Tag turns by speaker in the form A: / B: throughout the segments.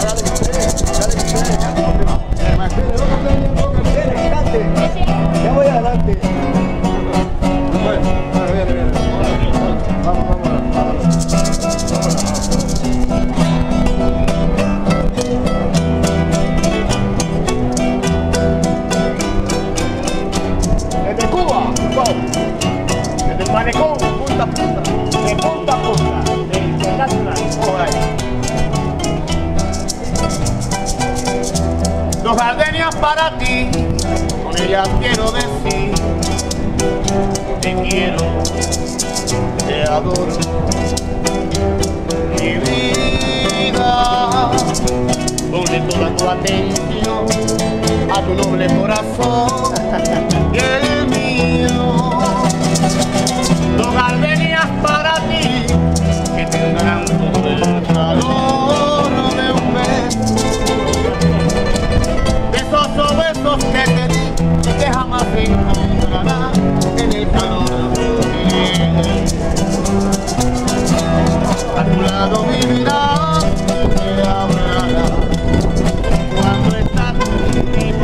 A: Ya voy adelante. Desde Cuba, desde el malecón, punta a punta, de punta a punta, de internacional, por ahí. Dos gardenias para ti, con ellas quiero decir, te quiero, te adoro, mi vida. Pone toda tu atención a tu noble corazón y el mío. Dos gardenias para ti que tendrán todo el calor de un beso, de esos besos que te di que jamás encontrarás en el calor de mi piel. A tu lado vivirás y te hablarás cuando estás conmigo,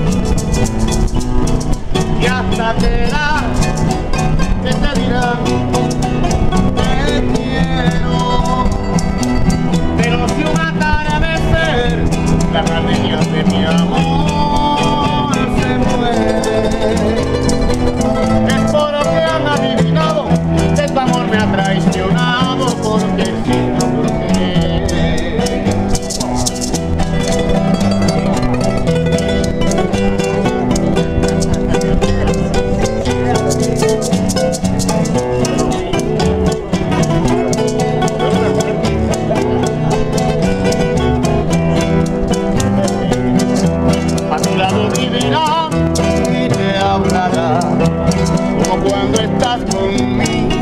A: y hasta será que te dirán te quiero. Pero si un atardecer la gardenia de mi amor se muere, es por lo que han adivinado que tu amor me ha traicionado, porque siento por querer. A tu lado vivirá y te hablará como cuando estás conmigo,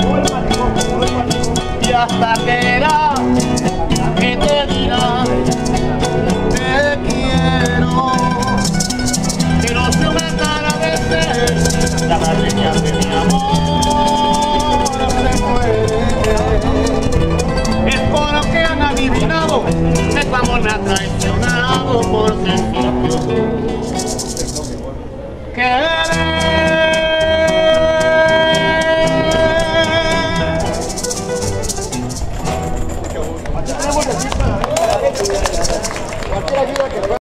A: y hasta querrá que te dirá te quiero. Pero si un atardecer la gardenia de mi amor se muere, es por lo que han adivinado que tu amor me ha traicionado, porque siento que